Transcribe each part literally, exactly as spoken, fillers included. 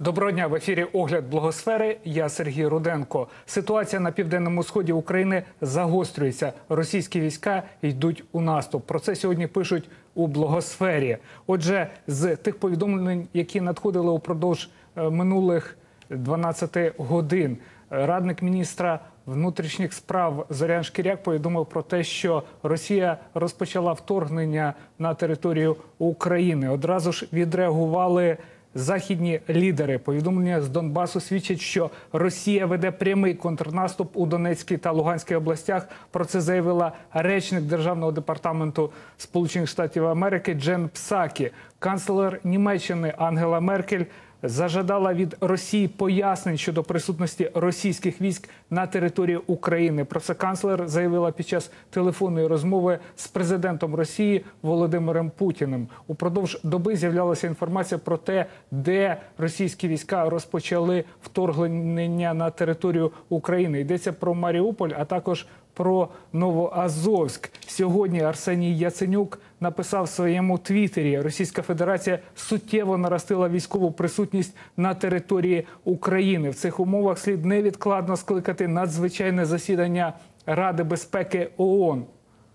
Доброго дня, в ефірі «Огляд Блогосфери». Я Сергій Руденко. Ситуація на південному сході України загострюється. Російські війська йдуть у наступ. Про це сьогодні пишуть у Блогосфері. Отже, з тих повідомлень, які надходили упродовж минулих дванадцяти годин, радник міністра внутрішніх справ Зорян Шкіряк повідомив про те, що Росія розпочала вторгнення на територію України. Одразу ж відреагували західні лідери. Повідомлення з Донбасу свідчать, що Росія веде прямий контрнаступ у Донецькій та Луганській областях. Про це заявила речник Державного департаменту Сполучених Штатів Америки Джен Псакі. Канцлер Німеччини Ангела Меркель зажадала від Росії пояснень щодо присутності російських військ на території України. Про це канцлер заявила під час телефонної розмови з президентом Росії Володимиром Путіним. Упродовж доби з'являлася інформація про те, де російські війська розпочали вторгнення на територію України. Йдеться про Маріуполь, а також про Новоазовськ. Сьогодні Арсеній Яценюк написав в своєму твіттері: Російська Федерація суттєво наростила військову присутність на території України. В цих умовах слід невідкладно скликати надзвичайне засідання Ради безпеки ООН.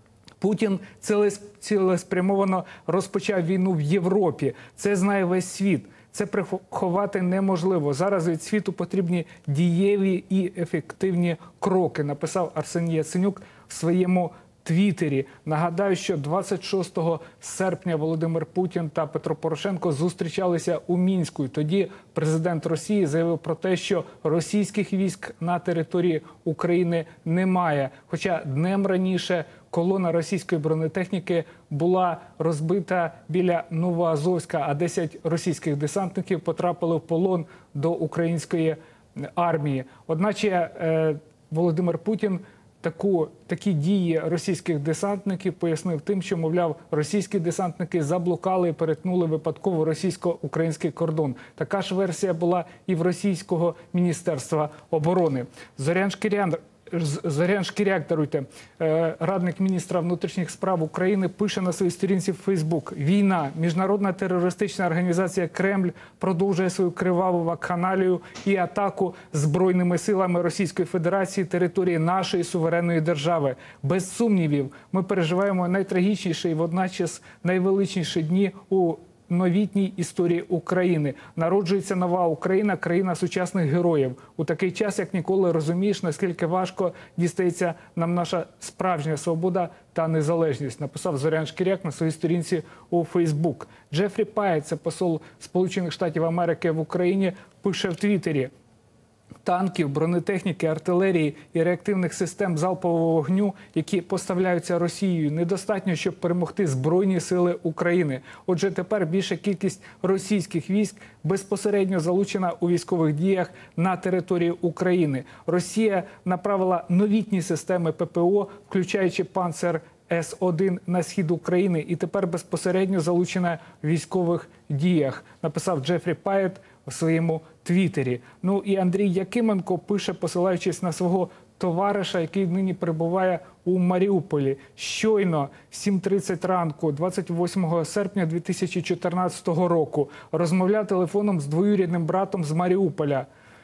Путін цілеспрямовано розпочав війну в Європі. Це знає весь світ. Це приховати неможливо. Зараз від світу потрібні дієві і ефективні кроки, написав Арсеній Яценюк в своєму твіттері. Нагадаю, що двадцять шостого серпня Володимир Путін та Петро Порошенко зустрічалися у Мінську. Тоді президент Росії заявив про те, що російських військ на території України немає. Хоча днем раніше колона російської бронетехніки була розбита біля Новоазовська, а десять російських десантників потрапили в полон до української армії. Одначе е, Володимир Путін Таку, такі дії російських десантників пояснив тим, що, мовляв, російські десантники заблукали і перетнули випадково російсько-український кордон. Така ж версія була і в російського Міністерства оборони. Зорян Шкіряк, Зорян Шкіряк, даруйте, радник міністра внутрішніх справ України, пише на своїй сторінці в Фейсбук: «Війна. Міжнародна терористична організація Кремль продовжує свою криваву вакханалію і атаку збройними силами Російської Федерації території нашої суверенної держави. Без сумнівів, ми переживаємо найтрагічніші і водночас найвеличніші дні у новітній історії України. Народжується нова Україна, країна сучасних героїв. У такий час, як ніколи, розумієш, наскільки важко дістається нам наша справжня свобода та незалежність», написав Зорян Шкіряк на своїй сторінці у Фейсбук. Джефрі Пайет, це посол Сполучених Штатів Америки в Україні, пише в Твіттері: «Танків, бронетехніки, артилерії і реактивних систем залпового вогню, які поставляються Росією, недостатньо, щоб перемогти Збройні сили України. Отже, тепер більша кількість російських військ безпосередньо залучена у військових діях на території України. Росія направила новітні системи ППО, включаючи «Панцер С один» на схід України, і тепер безпосередньо залучена в військових діях», написав Джефрі Пайет у своєму твіттері. Ну і Андрій Якименко пише, посилаючись на свого товариша, який нині перебуває у Маріуполі: «Щойно в сім тридцять ранку, двадцять восьмого серпня дві тисячі чотирнадцятого року, розмовляв телефоном з двоюрідним братом з Маріуполя.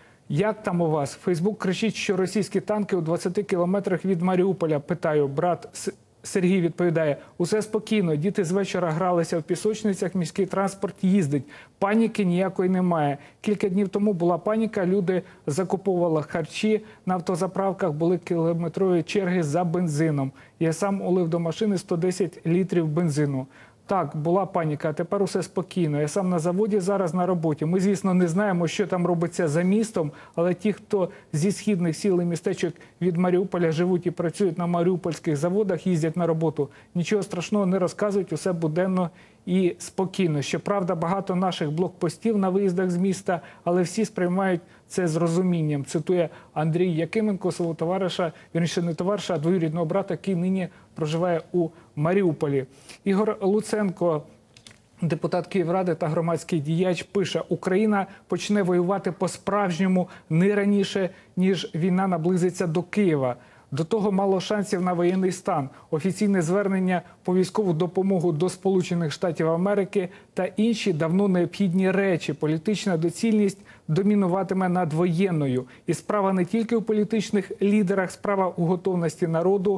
Як там у вас? Фейсбук кричить, що російські танки у двадцяти кілометрах від Маріуполя. Питаю, брат Сергій відповідає: усе спокійно, діти з вечора гралися в пісочницях, міський транспорт їздить. Паніки ніякої немає. Кілька днів тому була паніка, люди закуповували харчі, на автозаправках були кілометрові черги за бензином. Я сам улив до машини сто десять літрів бензину. Так, була паніка, а тепер усе спокійно. Я сам на заводі, зараз на роботі. Ми, звісно, не знаємо, що там робиться за містом, але ті, хто зі східних сіл і містечок від Маріуполя живуть і працюють на маріупольських заводах, їздять на роботу, нічого страшного не розказують, усе буденно і спокійно. Щоправда, багато наших блокпостів на виїздах з міста, але всі сприймають це з розумінням», цитує Андрій Якименко, свого товариша, вірніше не товариша, а двоюрідного брата, який нині проживає у Маріуполі. Ігор Луценко, депутат Київради та громадський діяч, пише: «Україна почне воювати по-справжньому не раніше, ніж війна наблизиться до Києва. До того мало шансів на воєнний стан, офіційне звернення по військову допомогу до Сполучених Штатів Америки та інші давно необхідні речі. Політична доцільність домінуватиме над воєнною. І справа не тільки у політичних лідерах, справа у готовності народу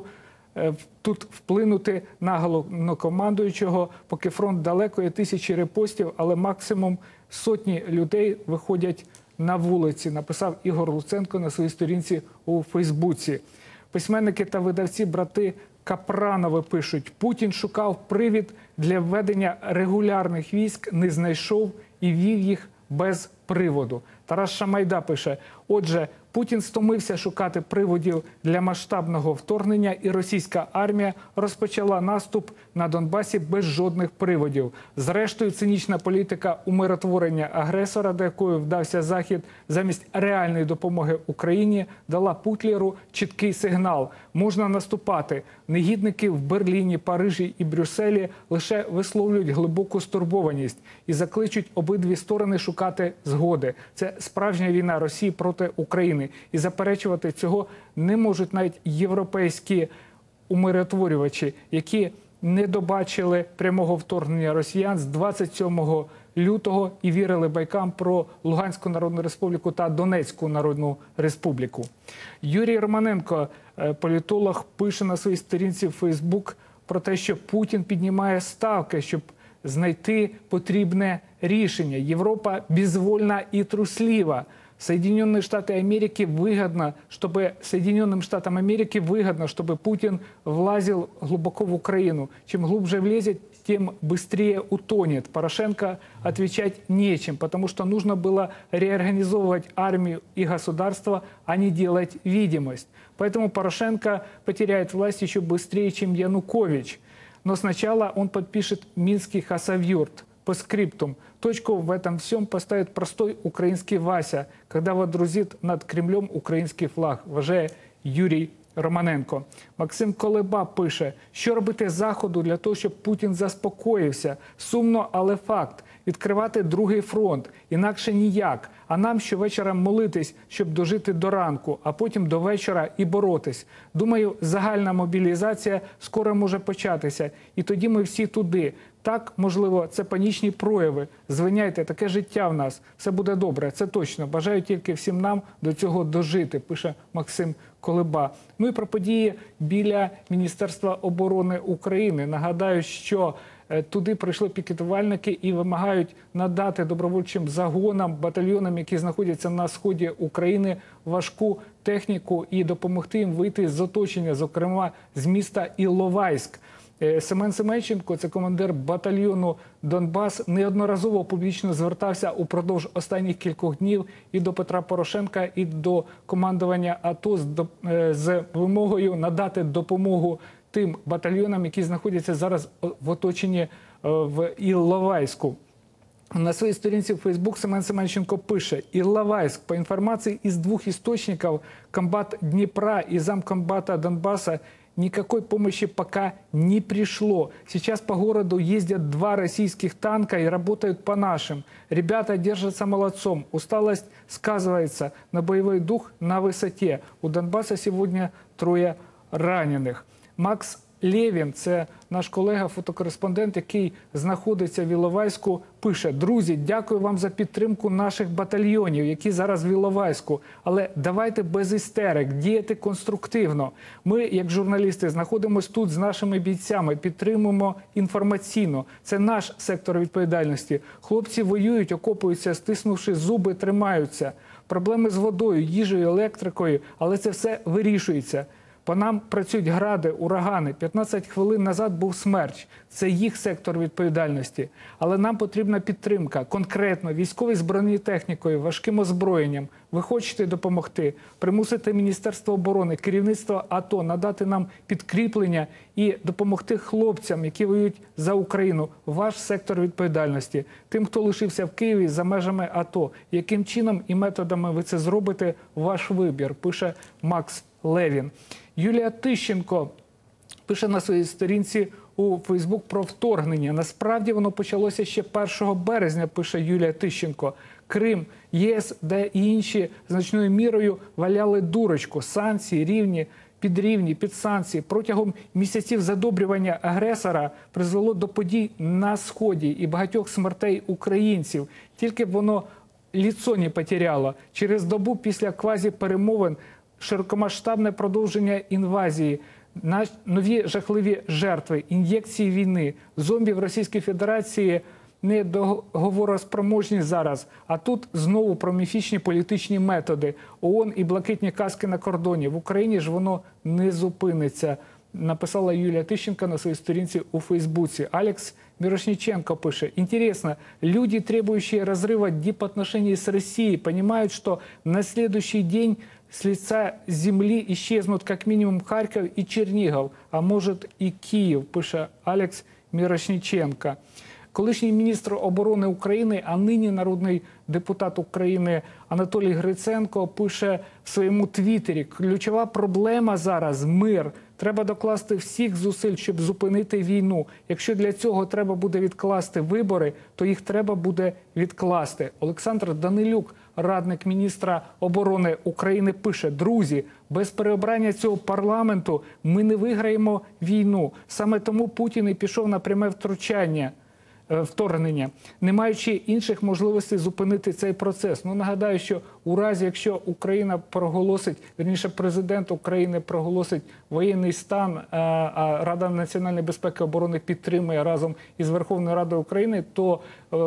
тут вплинути на головнокомандуючого. Поки фронт далеко, є тисячі репостів, але максимум сотні людей виходять на вулиці, написав Ігор Луценко на своїй сторінці у Фейсбуці. Письменники та видавці брати Капранови пишуть: Путін шукав привід для введення регулярних військ, не знайшов і вів їх без приводу. Тарас Шамайда пише: отже, Путін стомився шукати приводів для масштабного вторгнення, і російська армія розпочала наступ на Донбасі без жодних приводів. Зрештою, цинічна політика умиротворення агресора, до якої вдався Захід, замість реальної допомоги Україні, дала Путлеру чіткий сигнал: можна наступати. Негідники в Берліні, Парижі і Брюсселі лише висловлюють глибоку стурбованість і закличуть обидві сторони шукати згоди. Це справжня війна Росії проти України. І заперечувати цього не можуть навіть європейські умиротворювачі, які не добачили прямого вторгнення росіян з двадцять сьомого лютого і вірили байкам про Луганську Народну Республіку та Донецьку Народну Республіку. Юрій Романенко, політолог, пише на своїй сторінці в Фейсбук про те, що Путін піднімає ставки, щоб знайти потрібне рішення. Європа безвольна і труслива. Соединенные Штаты Америки выгодно, чтобы Соединенным Штатам Америки выгодно, чтобы Путин влазил глубоко в Украину. Чем глубже влезет, тем быстрее утонет. Порошенко отвечать нечем, потому что нужно было реорганизовывать армию и государство, а не делать видимость. Поэтому Порошенко потеряет власть еще быстрее, чем Янукович. Но сначала он подпишет Минский хасавюрт. По скриптум. Точку в этом всем поставит простой украинский Вася, когда водрузит над Кремлем український флаг, вважає Юрій Романенко. Максим Колеба пише: що робити Заходу для того, щоб Путін заспокоївся? Сумно, але факт. Відкривати другий фронт. Інакше ніяк. А нам щовечора молитись, щоб дожити до ранку, а потім до вечора і боротись. Думаю, загальна мобілізація скоро може початися. І тоді ми всі туди. Так, можливо, це панічні прояви. Звиняйте, таке життя в нас. Все буде добре, це точно. Бажаю тільки всім нам до цього дожити, пише Максим Колеба. Ну і про події біля Міністерства оборони України. Нагадаю, що туди прийшли пікетувальники і вимагають надати добровольчим загонам, батальйонам, які знаходяться на сході України, важку техніку і допомогти їм вийти з оточення, зокрема з міста Іловайськ. Семен Семенченко, це командир батальйону «Донбас», неодноразово публічно звертався упродовж останніх кількох днів і до Петра Порошенка, і до командування АТО з вимогою надати допомогу тим батальйонам, які знаходяться зараз в оточенні в Іловайську. На своей сторінці в Facebook Семен Семенченко пише: Іловайськ, по информации из двух источников, комбат Днепра и замкомбата Донбасса, никакой помощи пока не пришло. Сейчас по городу ездят два российских танка и работают по нашим. Ребята держатся молодцом. Усталость сказывается на боевой дух на высоте. У Донбасса сегодня трое раненых. Макс Левін, це наш колега-фотокореспондент, який знаходиться в Іловайську, пише: друзі, дякую вам за підтримку наших батальйонів, які зараз в Іловайську. Але давайте без істерик, діяти конструктивно. Ми, як журналісти, знаходимося тут з нашими бійцями, підтримуємо інформаційно. Це наш сектор відповідальності. Хлопці воюють, окопуються, стиснувши зуби, тримаються. Проблеми з водою, їжею, електрикою, але це все вирішується. По нам працюють гради, урагани. п'ятнадцять хвилин назад був смерч. Це їх сектор відповідальності. Але нам потрібна підтримка. Конкретно, військові з бронетехнікою, важким озброєнням. Ви хочете допомогти? Примусити Міністерство оборони, керівництво АТО надати нам підкріплення і допомогти хлопцям, які воюють за Україну. Ваш сектор відповідальності. Тим, хто лишився в Києві за межами АТО. Яким чином і методами ви це зробите? Ваш вибір, пише Макс Левін. Юлія Тищенко пише на своїй сторінці у Фейсбук про вторгнення. Насправді воно почалося ще першого березня, пише Юлія Тищенко. Крим, ЄС, де і інші значною мірою валяли дурочку. Санкції, рівні під рівні, під санкції, протягом місяців задобрювання агресора призвело до подій на Сході і багатьох смертей українців. Тільки б воно ліцо не потеряло. Через добу після квазі-перемовин широкомасштабне продовження інвазії, нові жахливі жертви, ін'єкції війни, зомбі в Російській Федерації не договороспроможні зараз. А тут знову про міфічні політичні методи. ООН і блакитні каски на кордоні. В Україні ж воно не зупиниться, написала Юлія Тищенко на своїй сторінці у Фейсбуці. Алекс Мирошниченко пише: «Интересно, люди, требующие разрыва дипотношений с Россией, понимают, что на следующий день с лица земли исчезнут как минимум Харьков и Чернигов, а может и Киев», пише Алекс Мирошниченко. Колишній міністр оборони України, а нині народний депутат України Анатолій Гриценко пише в своєму твіттері: «Ключова проблема зараз – мир. Треба докласти всіх зусиль, щоб зупинити війну. Якщо для цього треба буде відкласти вибори, то їх треба буде відкласти». Олександр Данилюк, радник міністра оборони України, пише: «Друзі, без переобрання цього парламенту ми не виграємо війну. Саме тому Путін і пішов на пряме втручання. Вторгнення, не маючи інших можливостей зупинити цей процес». Ну, нагадаю, що у разі, якщо Україна проголосить, вірніше, президент України проголосить воєнний стан, а Рада національної безпеки і оборони підтримує разом із Верховною Радою України, то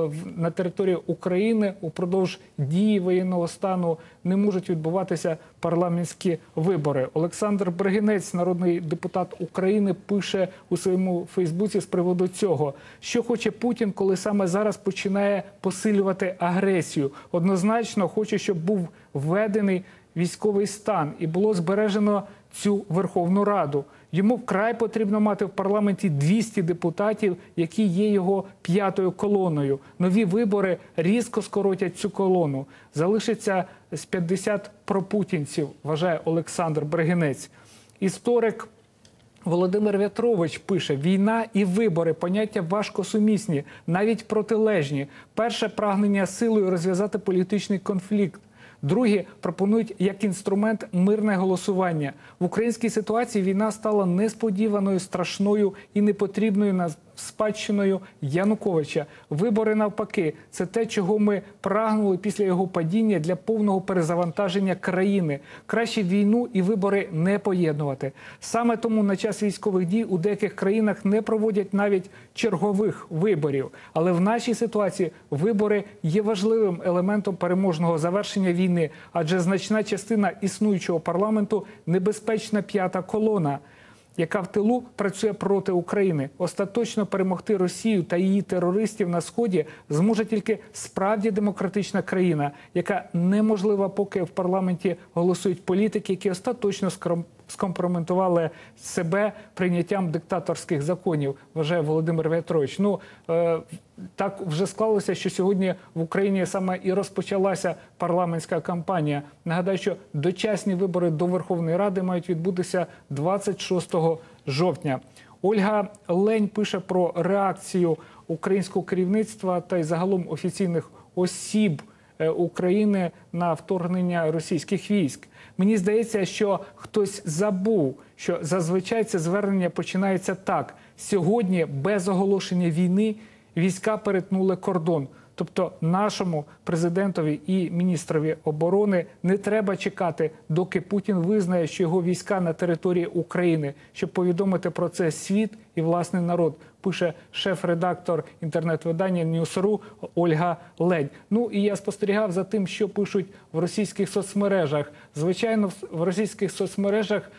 на території України упродовж дії воєнного стану не можуть відбуватися парламентські вибори. Олександр Бригинець, народний депутат України, пише у своєму Фейсбуці з приводу цього: «Що хоче Путін, коли саме зараз починає посилювати агресію? Однозначно хоче, щоб був введений військовий стан і було збережено цю Верховну Раду. Йому вкрай потрібно мати в парламенті двісті депутатів, які є його п'ятою колоною. Нові вибори різко скоротять цю колону. Залишиться з п'ятдесят пропутінців», вважає Олександр Бригинець. Історик Володимир В'ятрович пише: «Війна і вибори – поняття важкосумісні, навіть протилежні. Перше – прагнення силою розв'язати політичний конфлікт. Другі пропонують як інструмент мирне голосування. В українській ситуації війна стала несподіваною, страшною і непотрібною на спадщиною Януковича. Вибори, навпаки, це те, чого ми прагнули після його падіння для повного перезавантаження країни. Краще війну і вибори не поєднувати. Саме тому на час військових дій у деяких країнах не проводять навіть чергових виборів. Але в нашій ситуації вибори є важливим елементом переможного завершення війни, адже значна частина існуючого парламенту – небезпечна п'ята колона, яка в тилу працює проти України. Остаточно перемогти Росію та її терористів на Сході зможе тільки справді демократична країна, яка неможлива, поки в парламенті голосують політики, які остаточно скомпрометували себе прийняттям диктаторських законів», вважає Володимир В'ятрович. Ну, е, так вже склалося, що сьогодні в Україні саме і розпочалася парламентська кампанія. Нагадаю, що дочасні вибори до Верховної Ради мають відбутися двадцять шостого жовтня. Ольга Лень пише про реакцію українського керівництва та й загалом офіційних осіб України на вторгнення російських військ. Мені здається, що хтось забув, що зазвичай це звернення починається так: «Сьогодні без оголошення війни війська перетнули кордон». Тобто нашому президентові і міністрові оборони не треба чекати, доки Путін визнає, що його війська на території України, щоб повідомити про це світ і власний народ, пише шеф-редактор інтернет-видання Ньюс.ру Ольга Лень. Ну і я спостерігав за тим, що пишуть в російських соцмережах. Звичайно, в російських соцмережах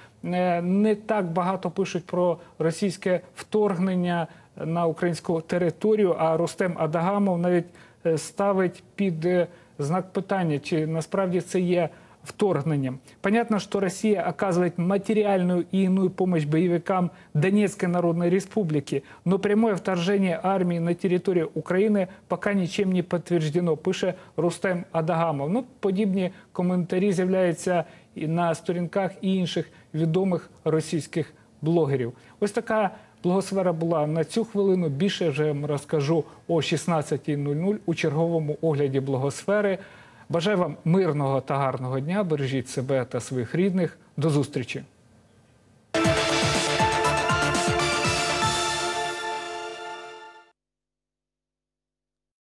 не так багато пишуть про російське вторгнення на українську територію, а Рустем Адагамов навіть ставить під знак питання, чи насправді це є вторгнением. Понятно, что Россия оказывает материальную и иную помощь боевикам Донецкой Народной Республики, но прямое вторжение армии на территорию Украины пока ничем не подтверждено, пише Рустем Адагамов. Ну, подібні коментарі з'являються і на сторінках і інших відомих російських блогерів. Ось така Блогосфера була на цю хвилину. Більше вже розкажу о шістнадцятій нуль нуль у черговому огляді Блогосфери. Бажаю вам мирного та гарного дня. Бережіть себе та своїх рідних. До зустрічі!